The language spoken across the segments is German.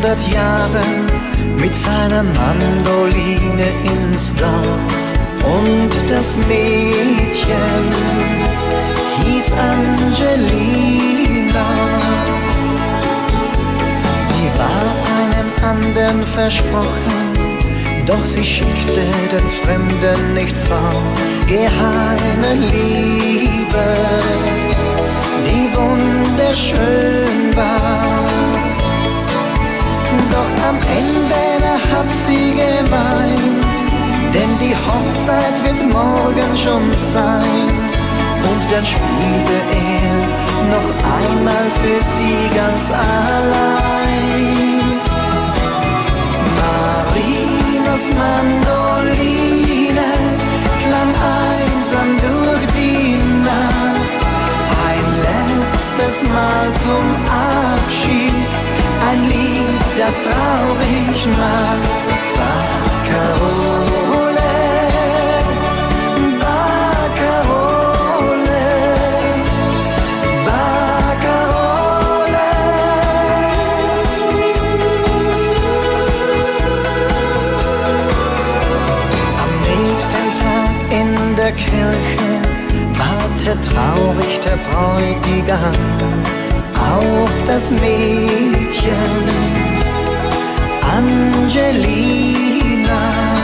100 Jahren mit seiner Mandoline ins Dorf. Und das Mädchen hieß Angelina. Sie war einem anderen versprochen, doch sie schickte den Fremden nicht fort. Geheime Liebe, die wunderschön war. Doch am Ende hat sie geweint, denn die Hochzeit wird morgen schon sein. Und dann spielte er noch einmal für sie ganz allein. Marinas Mandoline klang einsam durch die Nacht. Ein letztes Mal zum Abschied, ein Lied, das traurig macht. Barcarole, Barcarole, Barcarole. Am nächsten Tag in der Kirche wartet traurig der Bräutigam auf das Mädchen Angelina.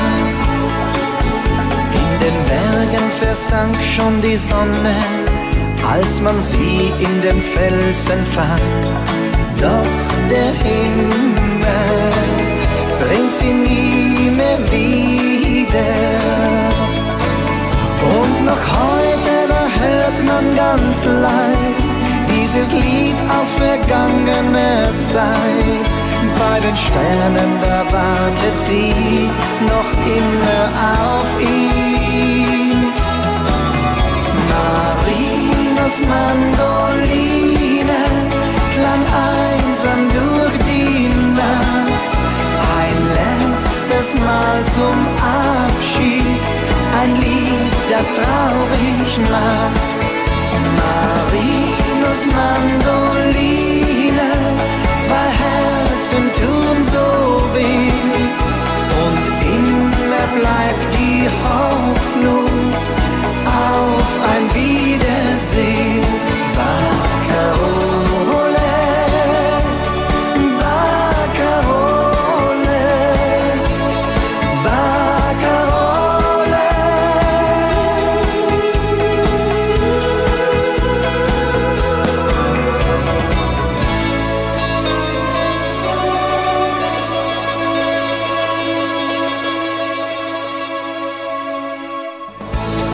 In den Bergen versank schon die Sonne, als man sie in den Felsen fand. Doch der Himmel bringt sie nie mehr wieder. Und noch heute, da hört man ganz leis dieses Lied aus vergangener Zeit. Bei den Sternen, da wartet sie noch immer auf ihn. Marinas Mandoline klang einsam durch die Nacht. Ein letztes Mal zum Abschied, ein Lied, das traurig macht. Marinas Mandoline